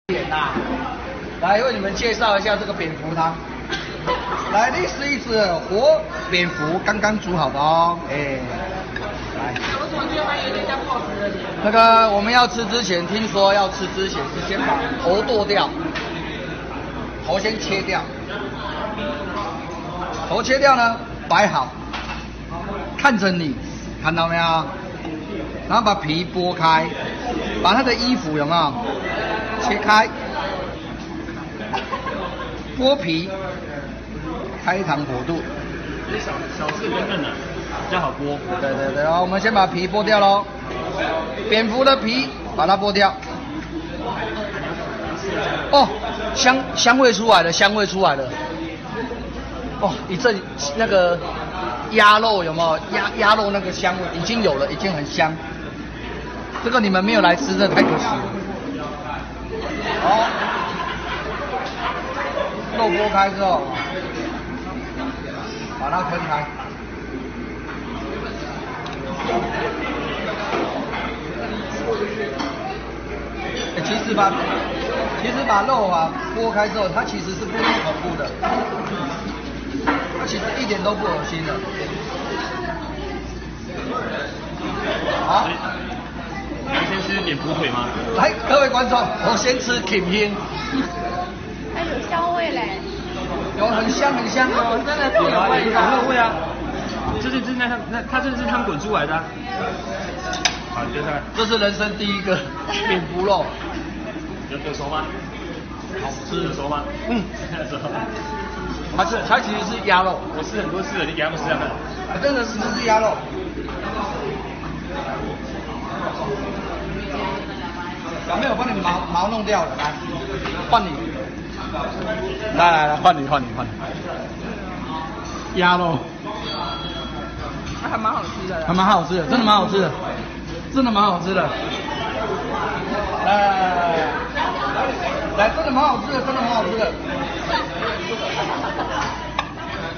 点呐，来为你们介绍一下这个蝙蝠汤。来，这是一只活蝙蝠，刚刚煮好的哦。哎，来。 我怎么觉得它有点像泡芙的脸？ 那个我们要吃之前，听说要吃之前是先把头剁掉，头先切掉，头切掉呢摆好，看着你，看到没有？然后把皮剥开，把它的衣服有没有切开，剥皮，开膛破肚。 小刺跟嫩的比较好剥。 对，我们先把皮剥掉喽。蝙蝠的皮把它剥掉。哦，香味出来了，香味出来了。哦，一阵那个鸭肉有没有？鸭肉那个香味已经有了，已经很香。这个你们没有来吃，这太可惜了。好，肉剥开之后，把它分开。其实把肉啊剥开之后，它其实是不那么恐怖的，它其实一点都不恶心的。好， 先吃蝙蝠腿吗？ 来，各位观众，我先吃挺拼。 它有香味嘞， 有很香很香哦，真的有啊，有味啊。它这是汤滚出来的。好，你接下来。 这是人生第一个蝙蝠肉。 有熟吗？ 好吃， 熟吗？熟。 它其实是鸭肉， 我试很多次了，你给他们试下看。 真的是鸭肉。小妹，我帮你毛弄掉了，来，换你。来，换你。鸭肉。 还蛮好吃的。 还蛮好吃的，真的蛮好吃的，真的蛮好吃的。来，真的蛮好吃的，真的蛮好吃的。